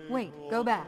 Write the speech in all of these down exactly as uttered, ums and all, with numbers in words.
Wait, go back.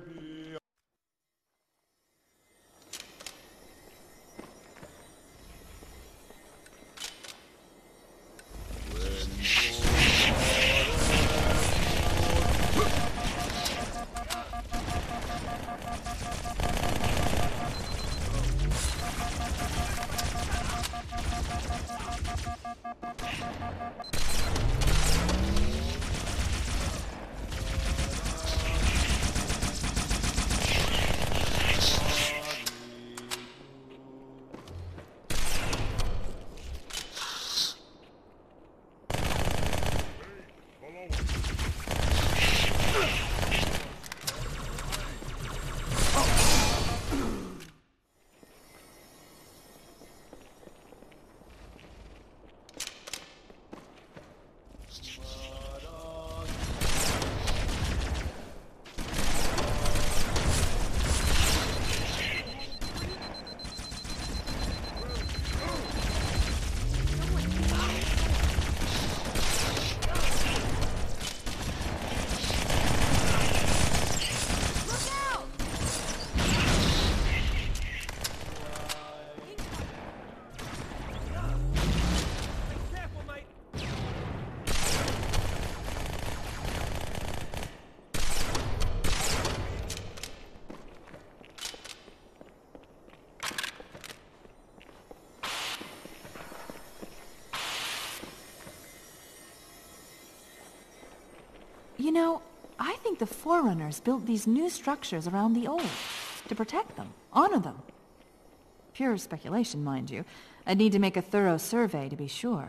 You know, I think the Forerunners built these new structures around the old, to protect them, honor them. Pure speculation, mind you. I'd need to make a thorough survey to be sure.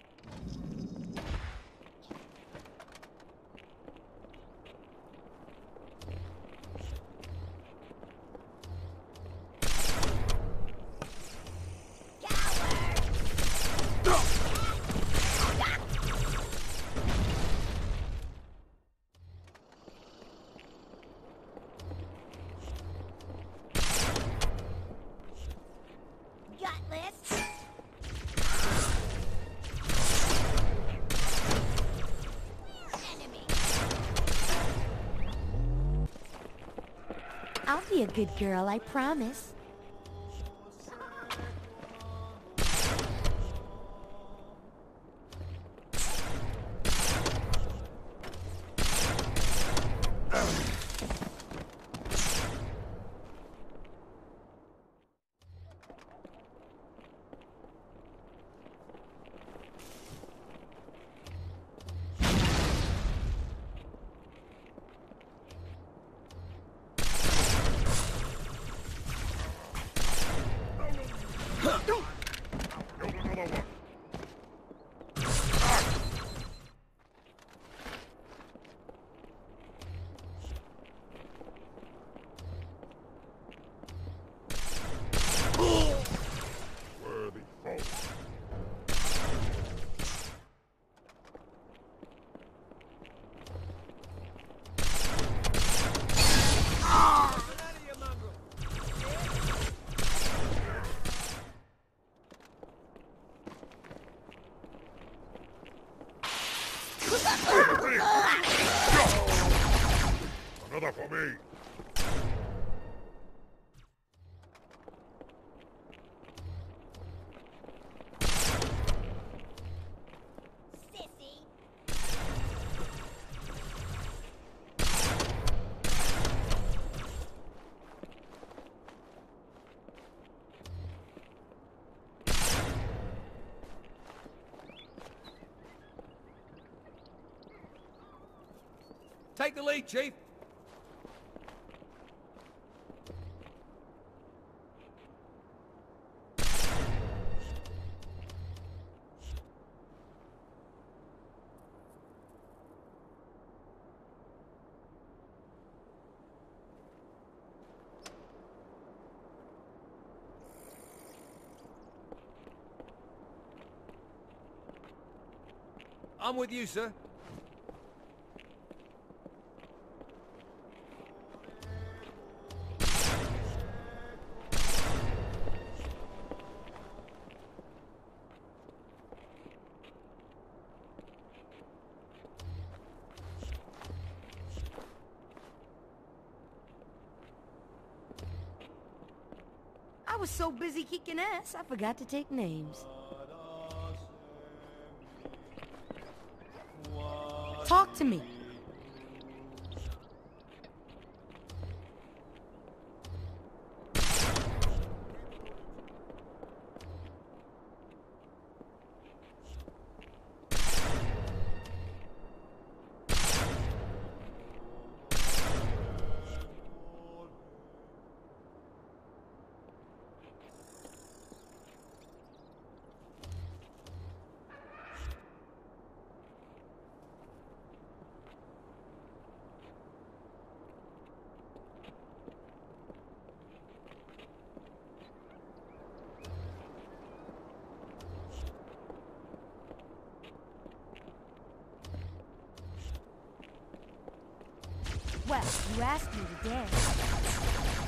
I'll be a good girl, I promise. Another for me! Take the lead, Chief. I'm with you, sir. was so busy kicking ass, I forgot to take names. Talk to me. Well, you asked me to dance.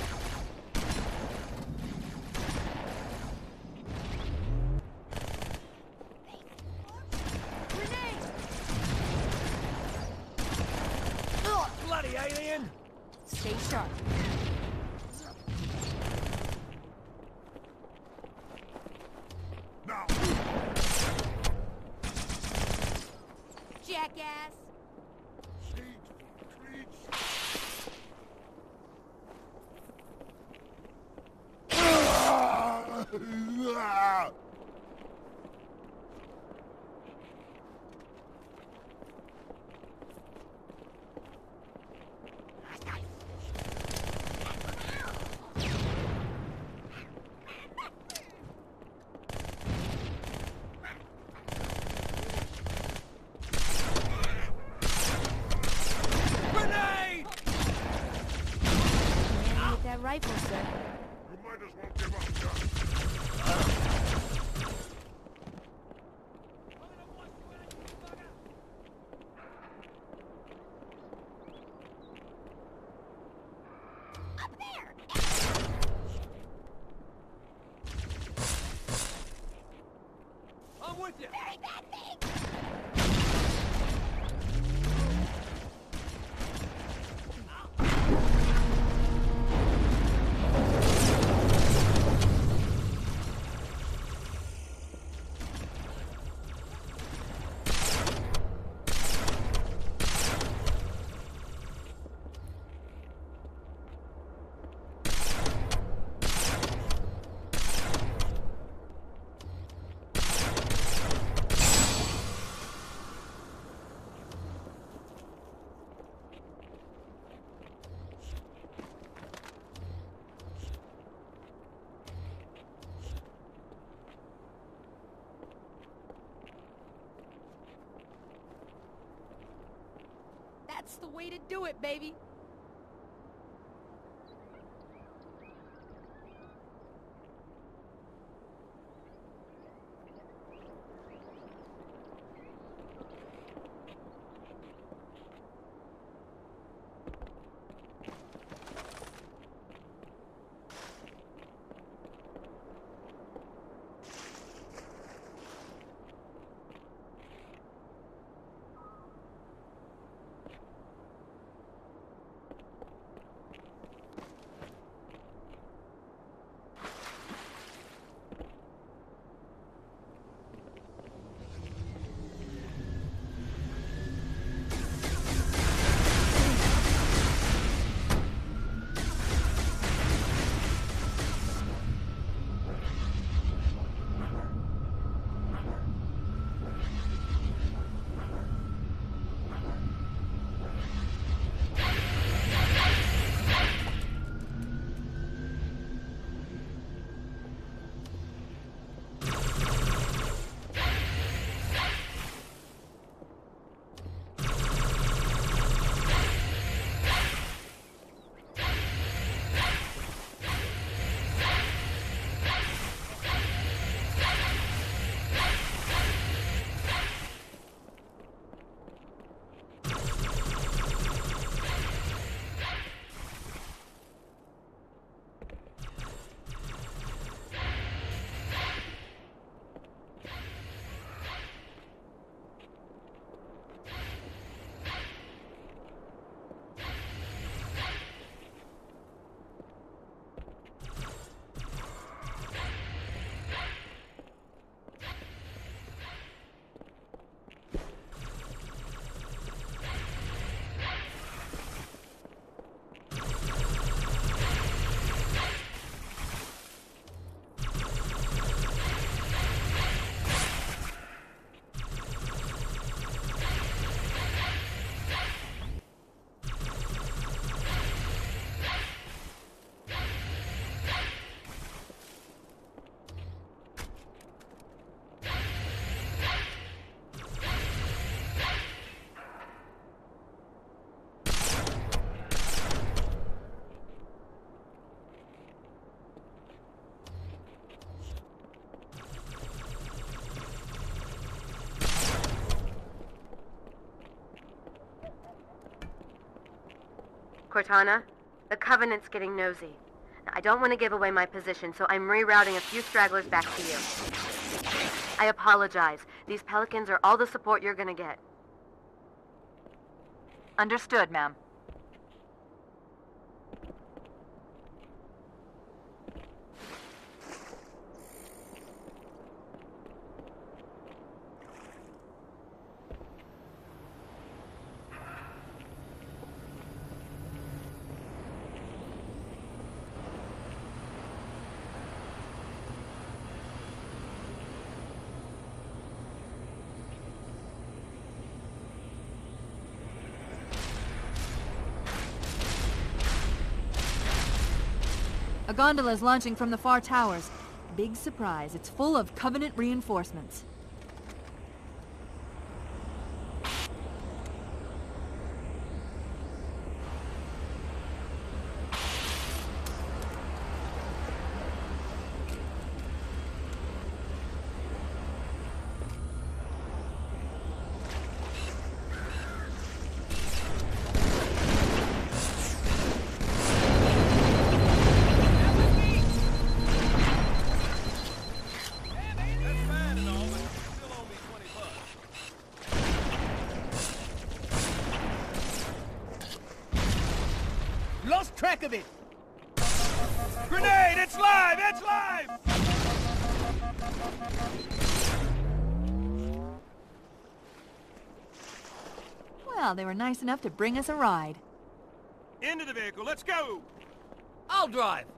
Grenade! Oh, bloody alien! Stay sharp. Now! Jackass! Seeds for treats! Ah! Grenade! Man with that rifle, sir. You might as well give up, John. I'm with you! Very bad thing! That's the way to do it, baby. Cortana, the Covenant's getting nosy. Now, I don't want to give away my position, so I'm rerouting a few stragglers back to you. I apologize. These Pelicans are all the support you're gonna get. Understood, ma'am. A gondola is launching from the far towers. Big surprise, it's full of Covenant reinforcements. Lost track of it! Grenade! It's live! It's live! Well, they were nice enough to bring us a ride. Into the vehicle, let's go! I'll drive!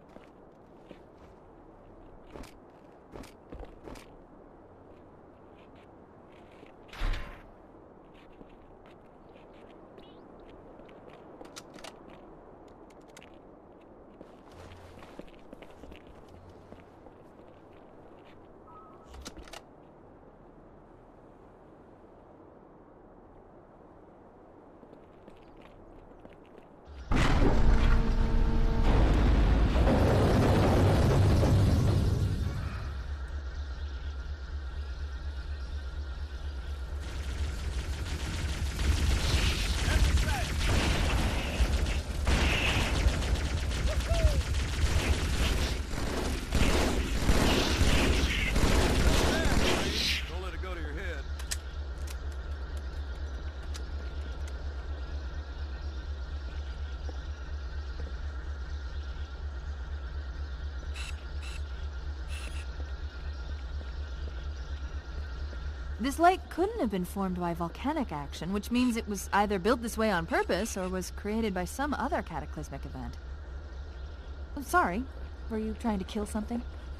This lake couldn't have been formed by volcanic action, which means it was either built this way on purpose or was created by some other cataclysmic event. I'm sorry. Were you trying to kill something?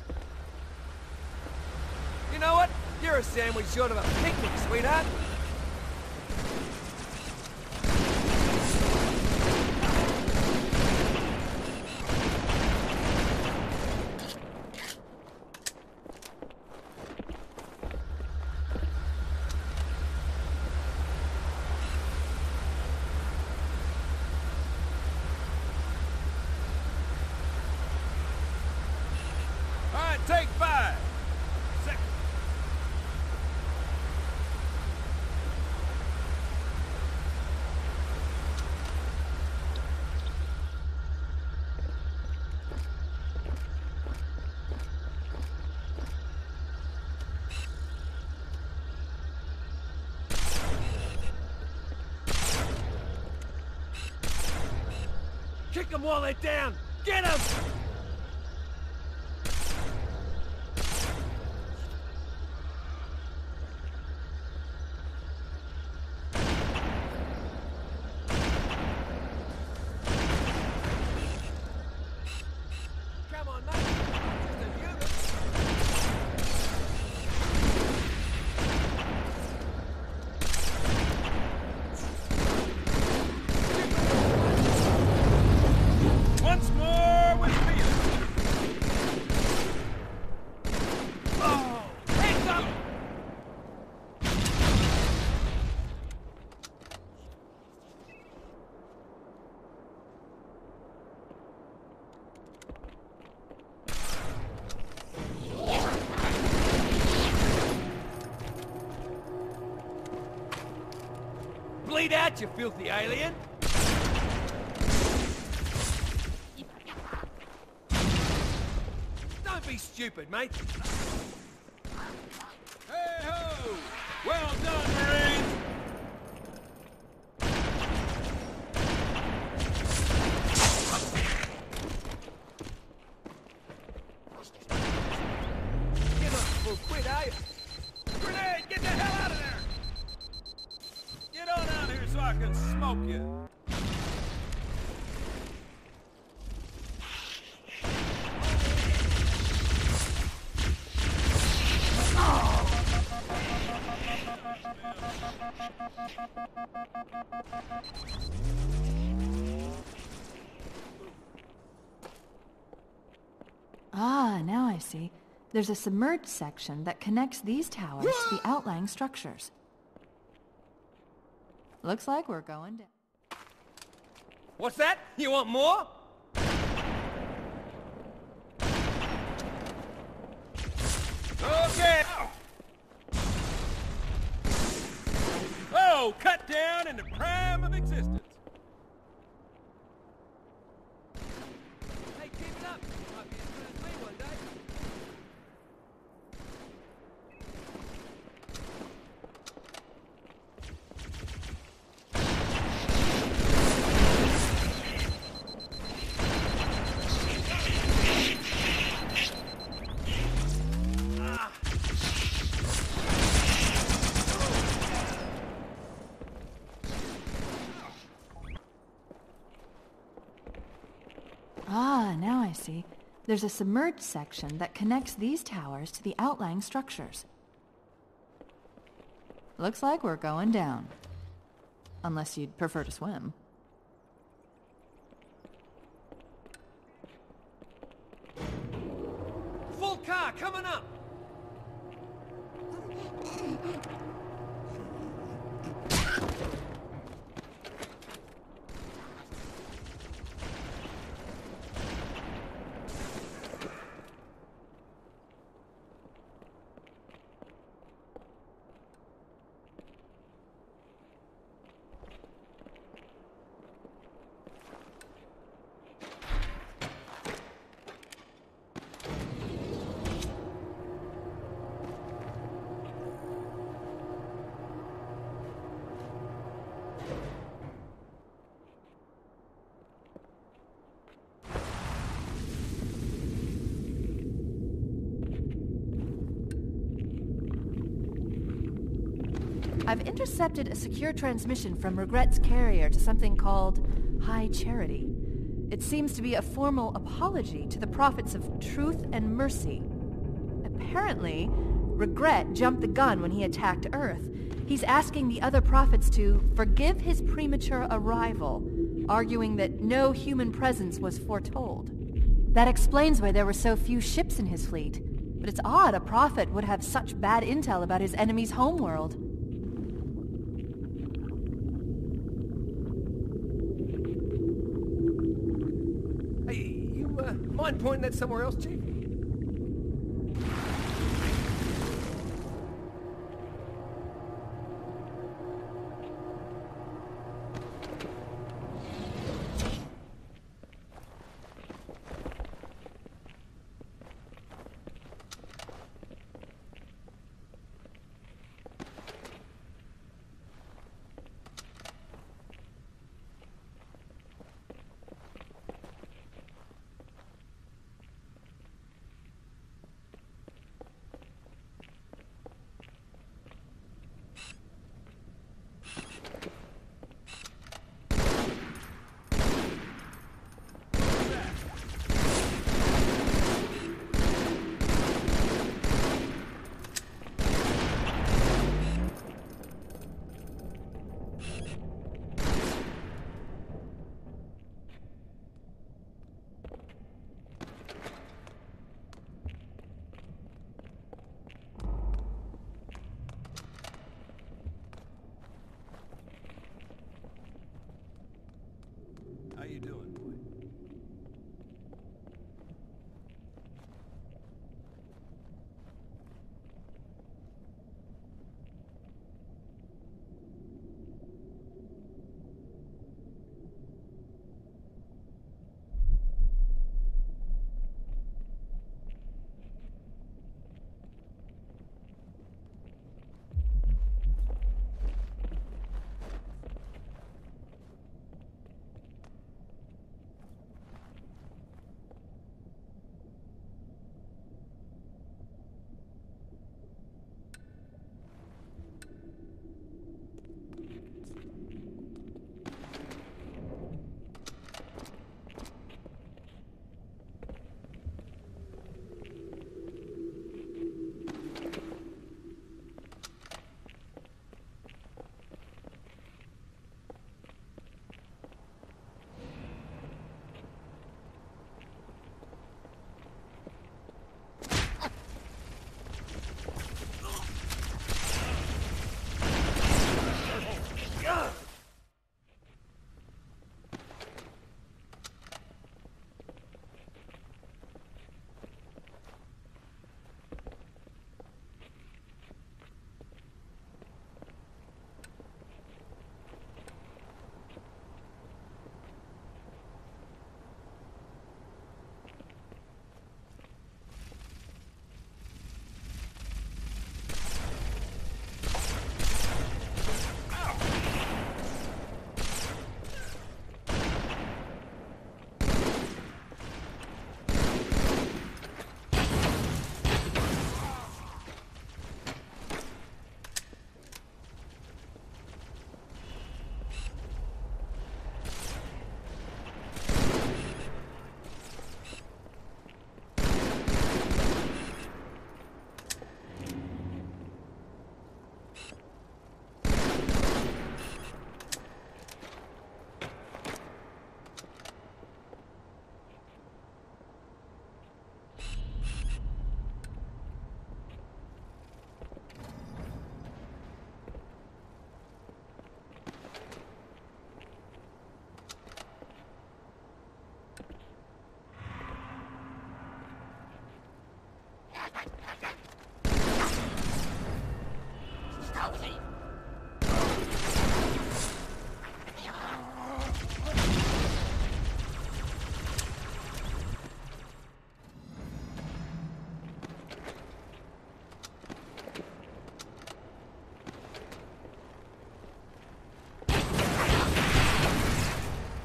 You know what? You're a sandwich short of a picnic, sweetheart. Take five. Second. Kick them while they're down. Get them! Bleed out, you filthy alien! stupid, mate. Hey-ho! Well done, Marines! You're not full quid, are you? Grenade! Get the hell out of there! Get on out here so I can smoke you. Ah, now I see. There's a submerged section that connects these towers to the outlying structures. Looks like we're going down. What's that? You want more? Okay! Oh, cut down in the prime of existence. Hey, keep it up. You might be as good as me one day. Ah, now I see. There's a submerged section that connects these towers to the outlying structures. Looks like we're going down. Unless you'd prefer to swim. Full car coming up. I've intercepted a secure transmission from Regret's carrier to something called High Charity. It seems to be a formal apology to the prophets of truth and mercy. Apparently, Regret jumped the gun when he attacked Earth. He's asking the other prophets to forgive his premature arrival, arguing that no human presence was foretold. That explains why there were so few ships in his fleet. But it's odd a prophet would have such bad intel about his enemy's homeworld. Hey, you uh, mind pointing that somewhere else, Chief?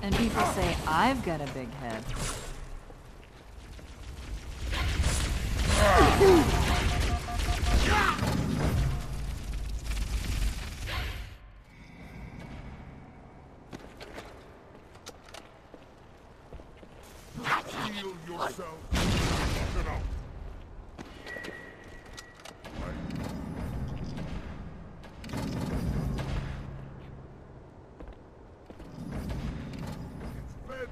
And people say I've got a big head. Heal yourself. Get out. It's fed.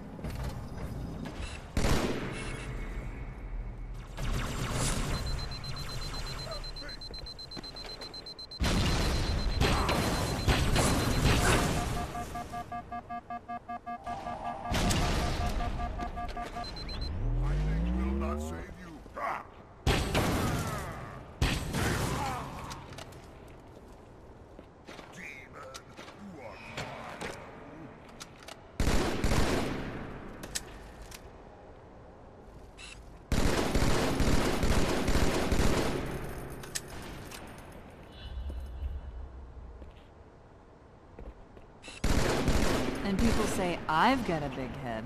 Hiding will not save you. Ah! Demon, you are mine. And people say I've got a big head.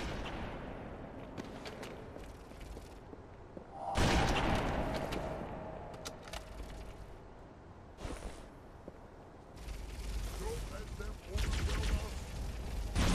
Don't let them overwhelm us.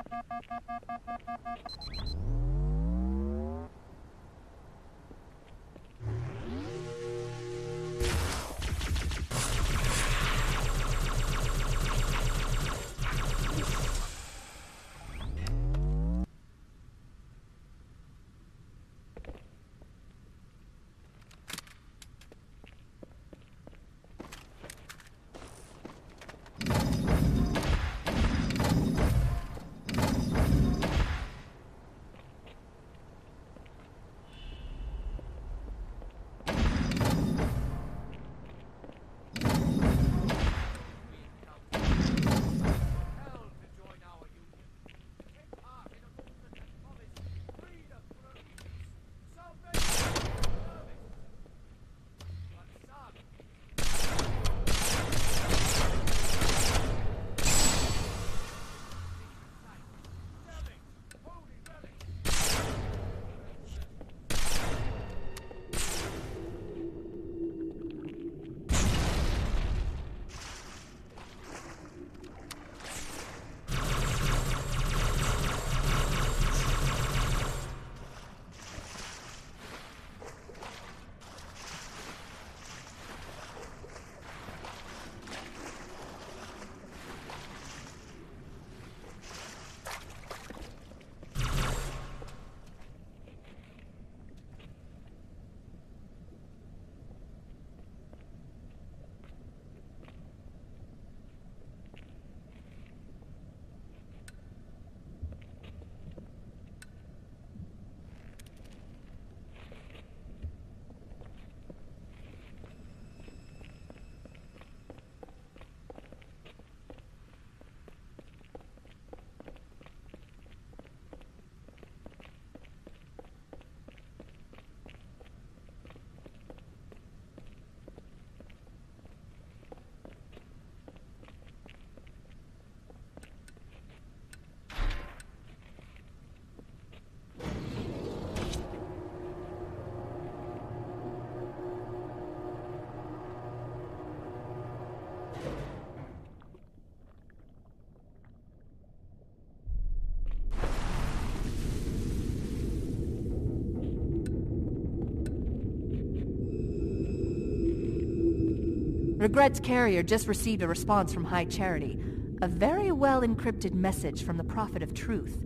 Regret's carrier just received a response from High Charity. A very well-encrypted message from the Prophet of Truth.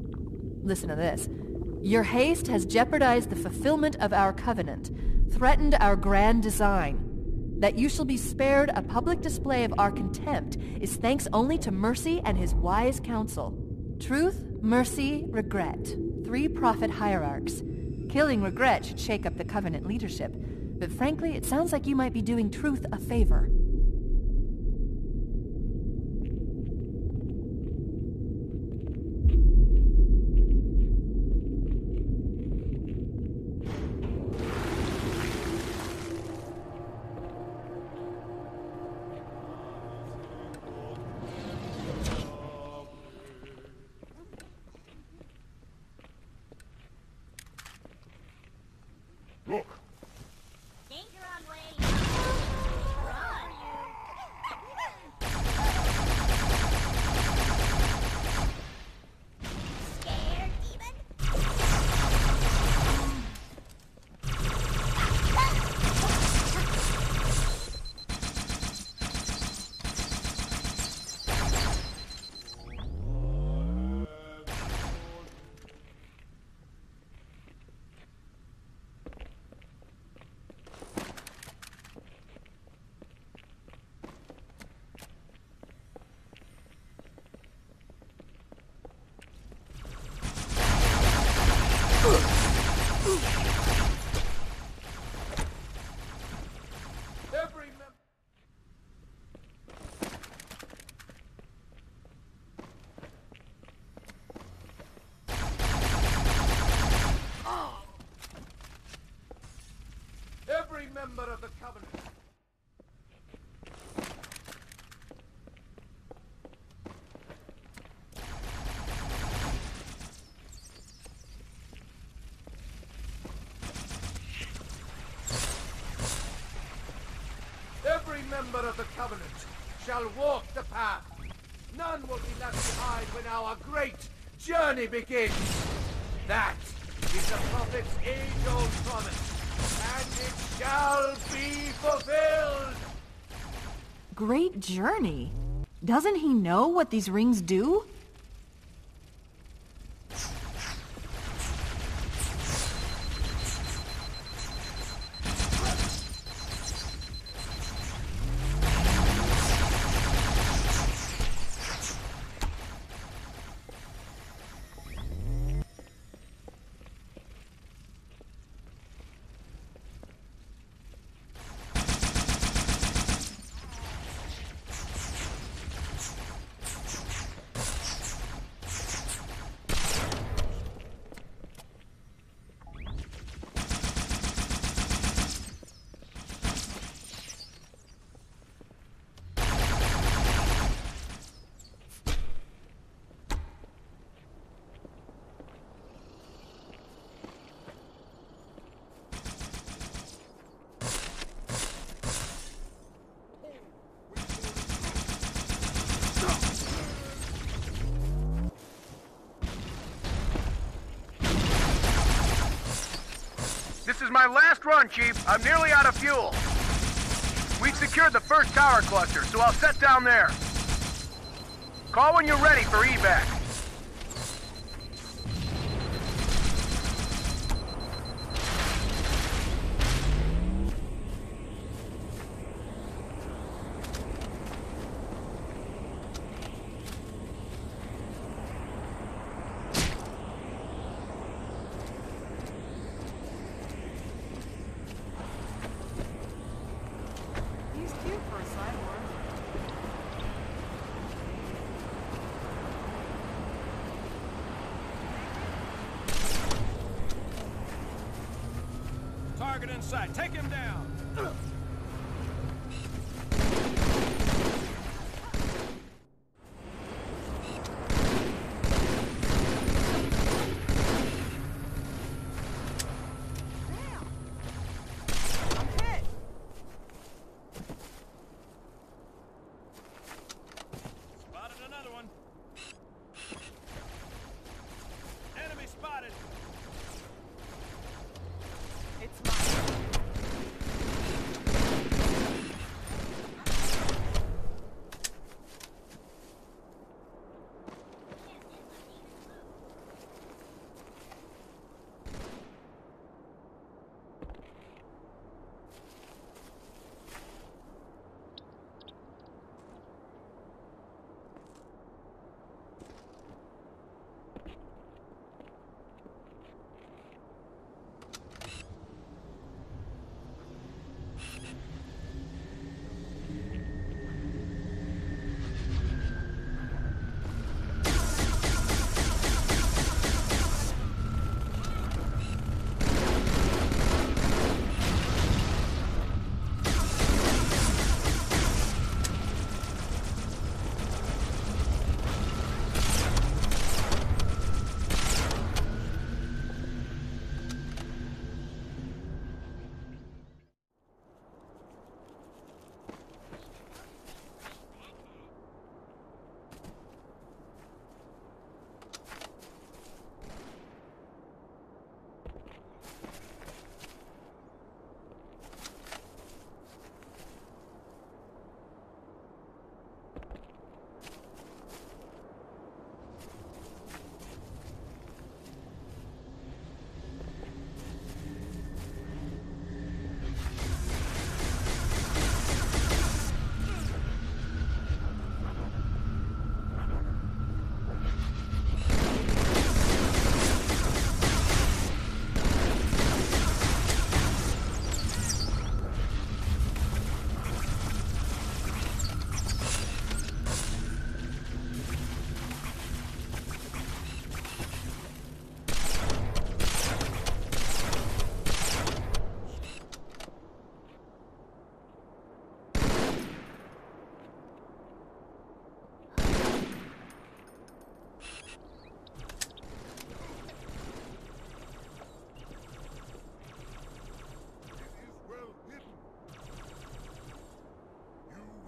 Listen to this. Your haste has jeopardized the fulfillment of our covenant, threatened our grand design. That you shall be spared a public display of our contempt is thanks only to Mercy and his wise counsel. Truth, Mercy, Regret. Three prophet hierarchs. Killing Regret should shake up the covenant leadership. But frankly, it sounds like you might be doing Truth a favor. Look, Danger on way. Run. Scared, demon? Every mem- Every member of the Covenant. Every member of the Covenant shall walk the path. None will be left behind when our great journey begins. That is the prophet's age-old promise, and it shall be fulfilled. Great journey? Doesn't he know what these rings do? This is my last run, Chief. I'm nearly out of fuel. We've secured the first tower cluster, so I'll set down there. Call when you're ready for evac. Target in sight. Take him down. Spotted another one. Enemy spotted. It's mine.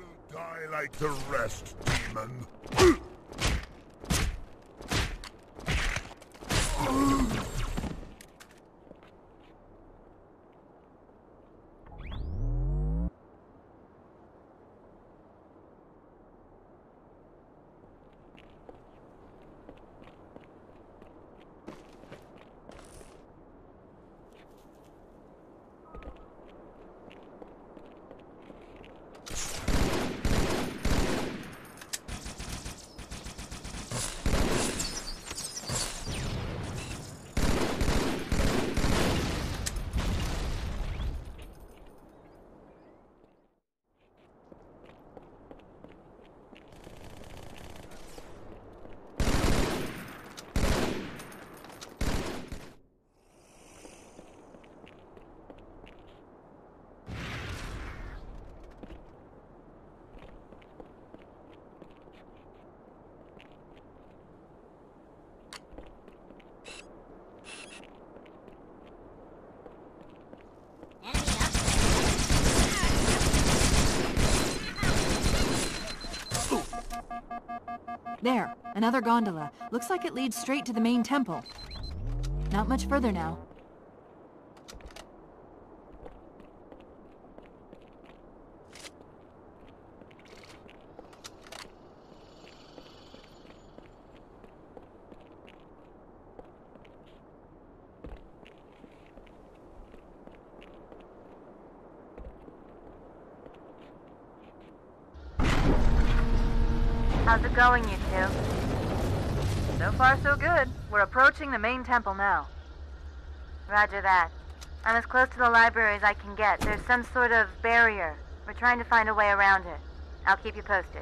Die like the rest, demon. There, another gondola. Looks like it leads straight to the main temple. Not much further now. How's it going, you two? So far, so good. We're approaching the main temple now. Roger that. I'm as close to the library as I can get. There's some sort of barrier. We're trying to find a way around it. I'll keep you posted.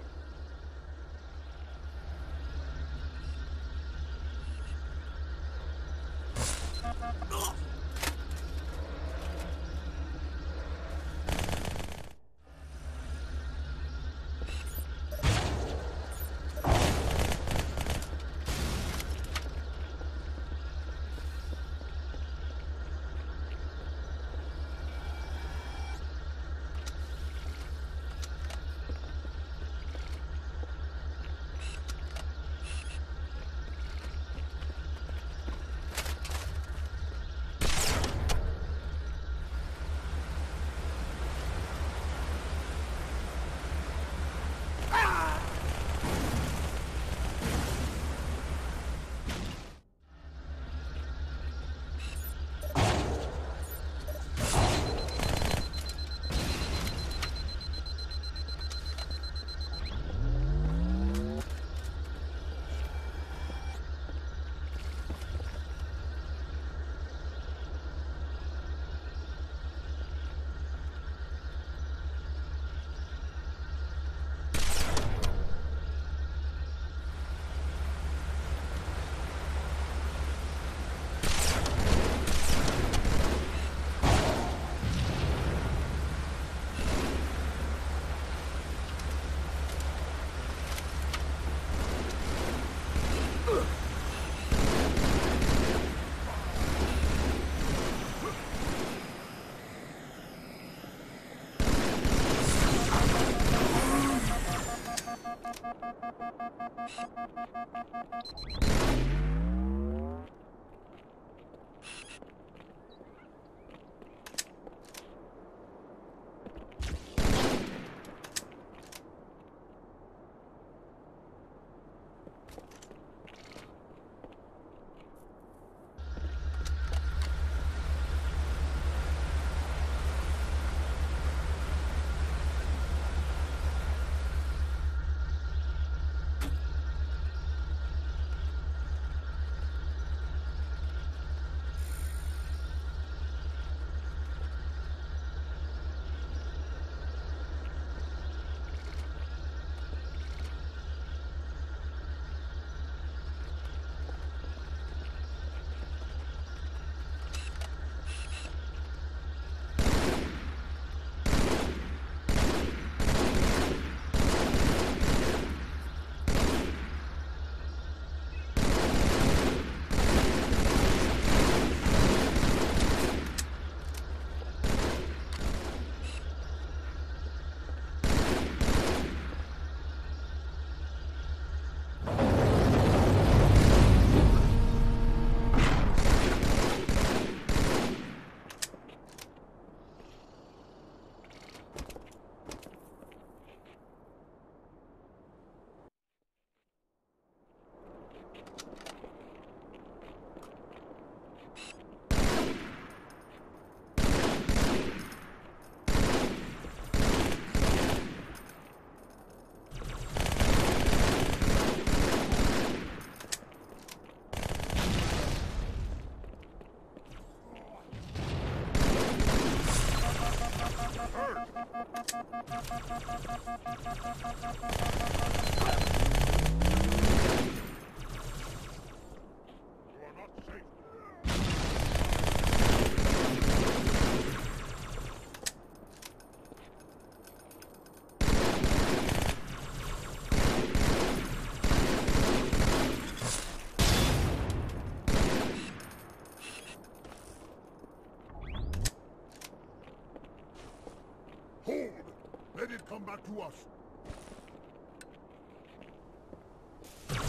Hold! Let it come back to us.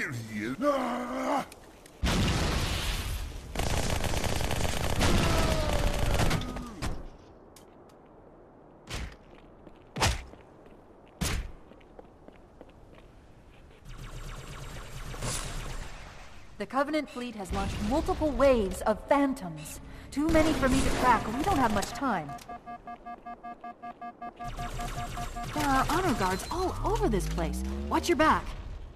Here he is. Ah! The Covenant fleet has launched multiple waves of phantoms. Too many for me to track. We don't have much time. There are honor guards all over this place. Watch your back.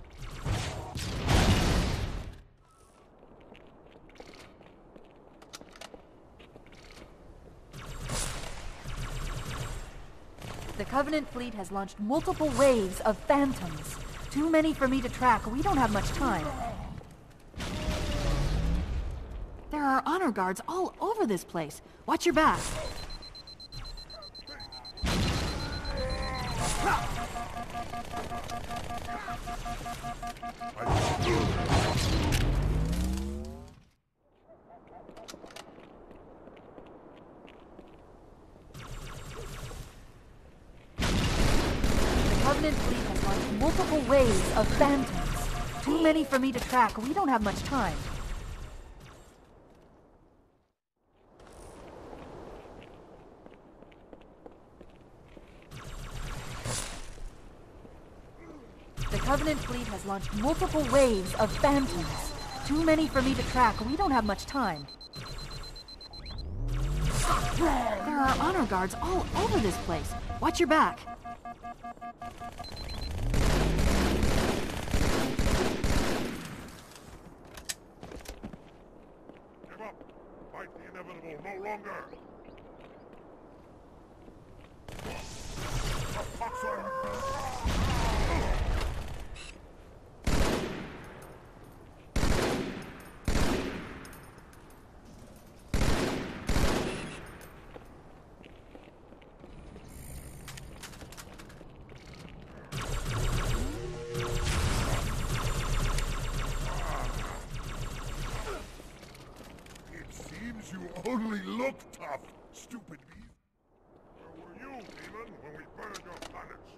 The Covenant fleet has launched multiple waves of phantoms. Too many for me to track. We don't have much time. There are honor guards all over this place. Watch your back. The Covenant fleet has launched multiple waves of phantoms. Too many for me to track. We don't have much time. The Covenant fleet has launched multiple waves of phantoms. Too many for me to track. We don't have much time. There are honor guards all over this place. Watch your back. Give up. Fight the inevitable no longer. The pox on you. You only look tough, stupid beast. Where were you, demon, when we burned your planets?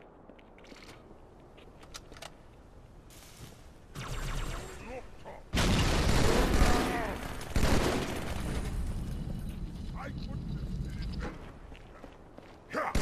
You only look tough. I couldn't have did it better.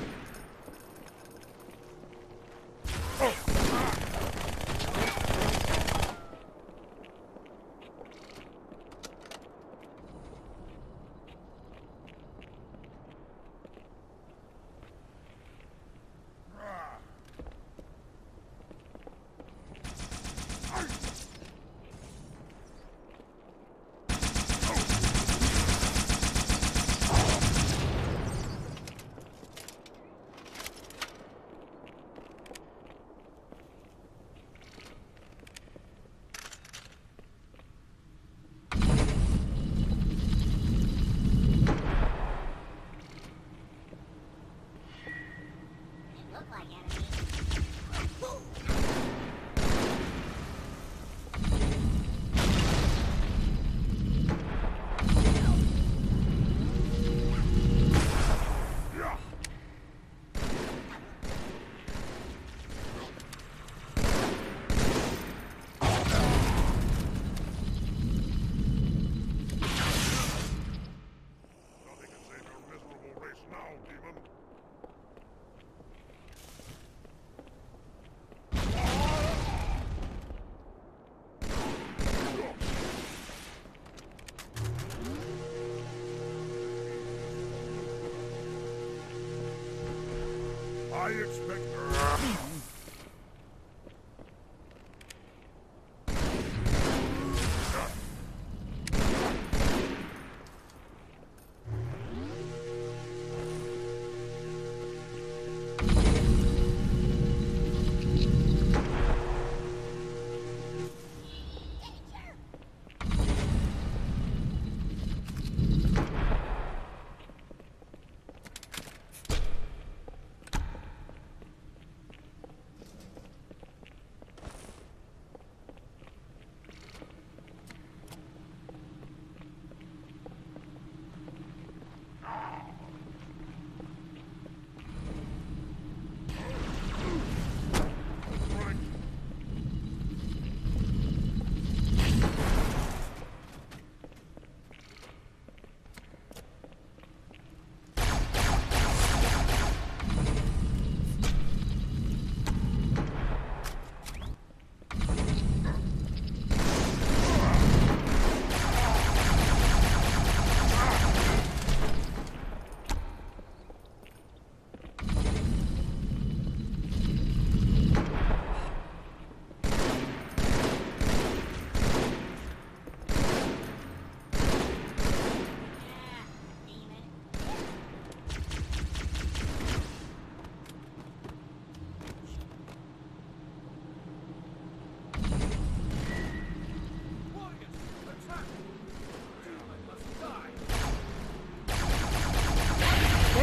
I expect her.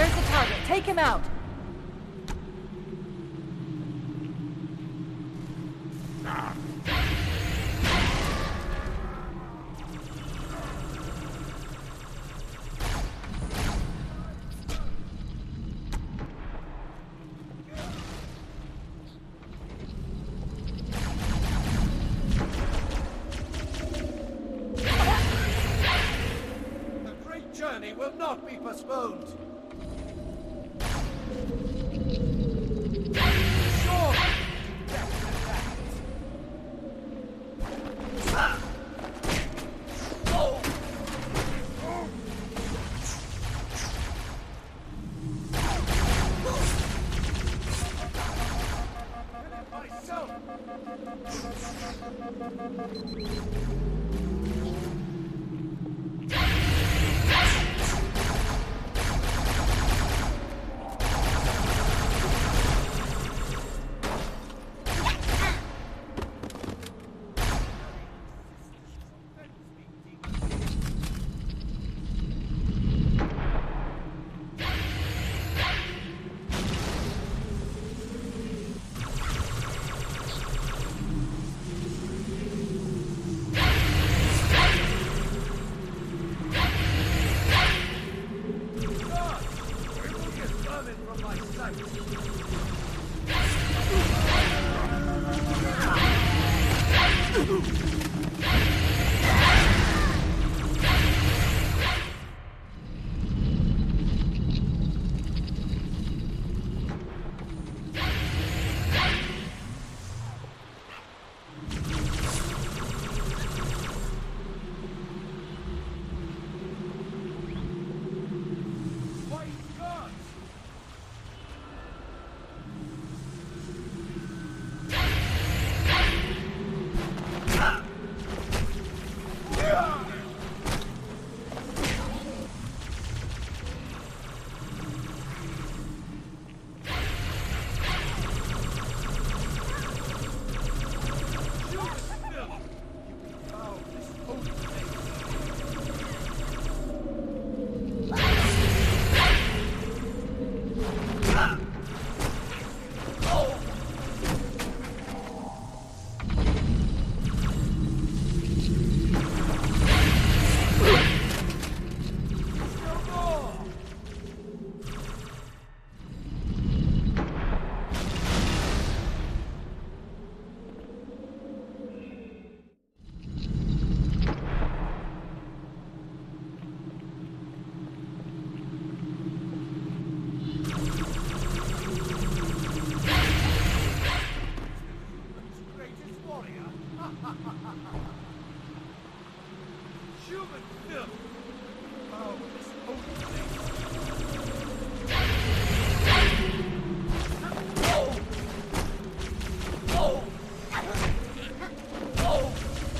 There's the target. Take him out. Journey will not be postponed. Sure. Oh. Myself. Human filth! Oh, this holy Oh! Oh! Oh!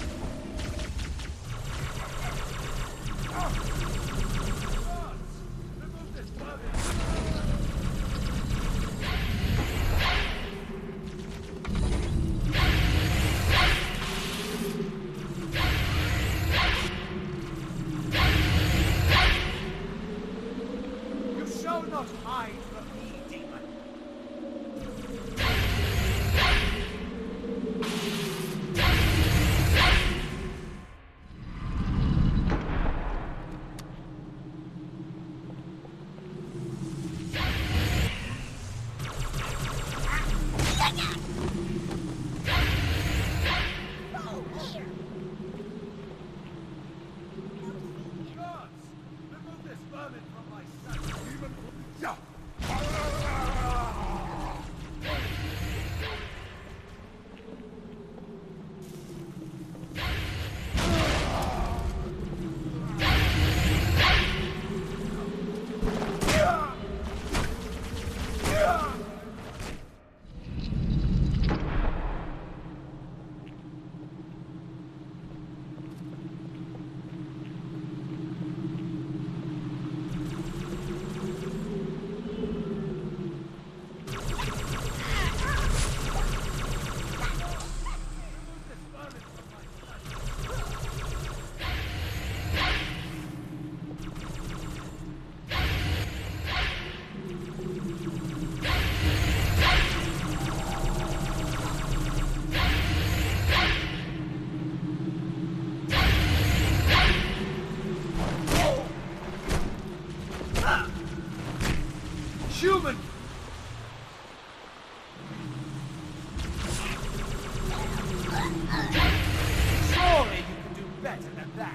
Remove this not hide from me, demon. Gods, remove this vermin from my sight. Yeah. Human! Surely you can do better than that.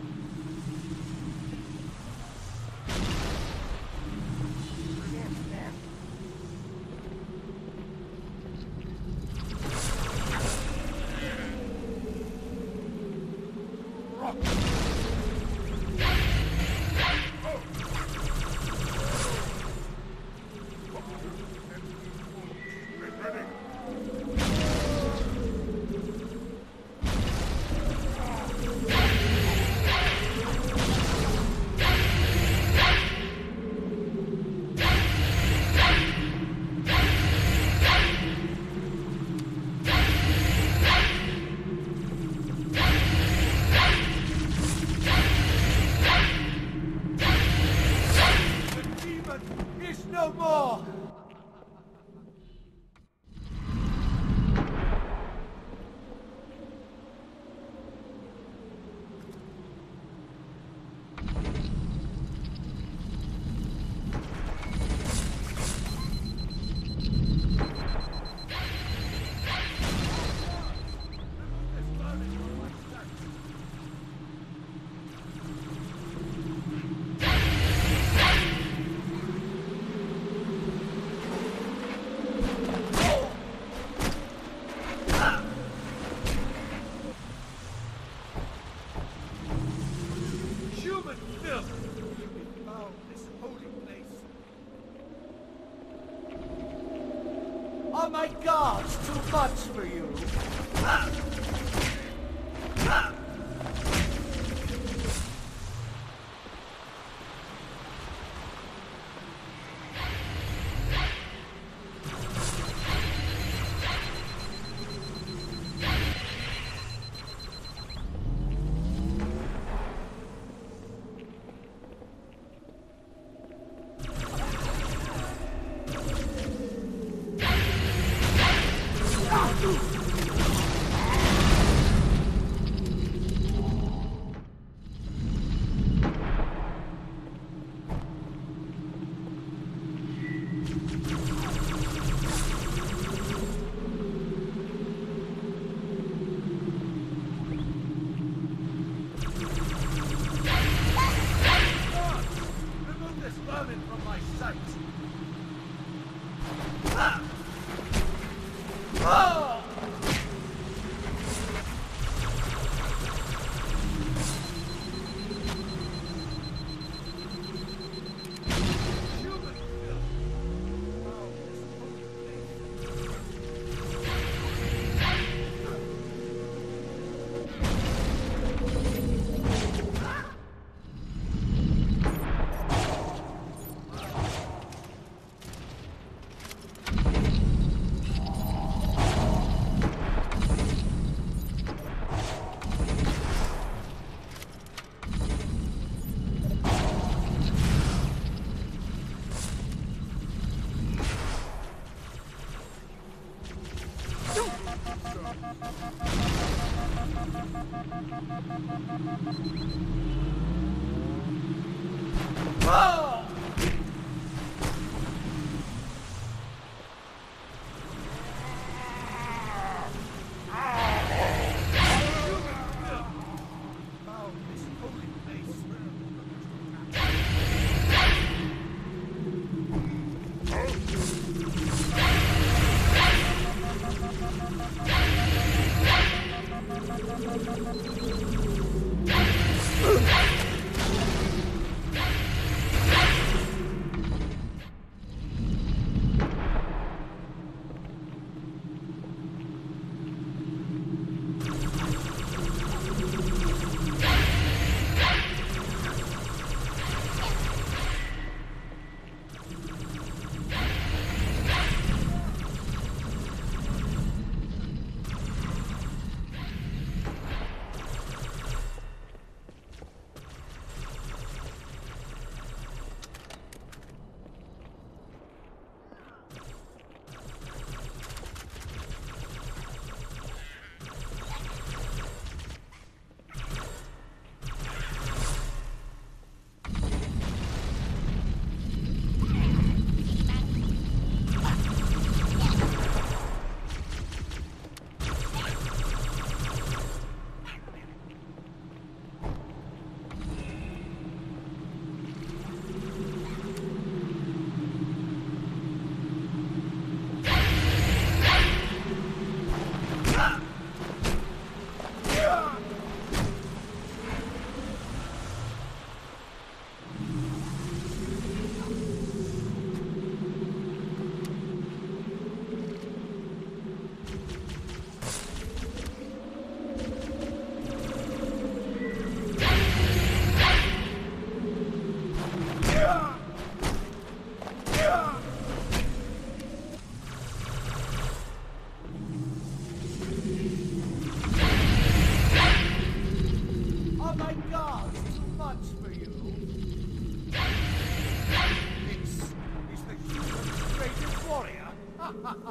No more! Are my guards too much for you?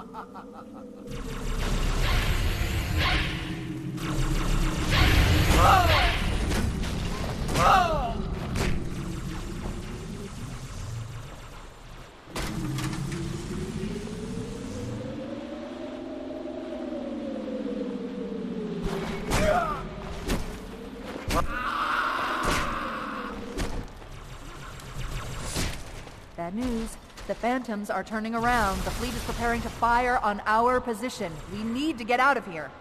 Bad news. The Phantoms are turning around. The fleet is preparing to fire on our position. We need to get out of here.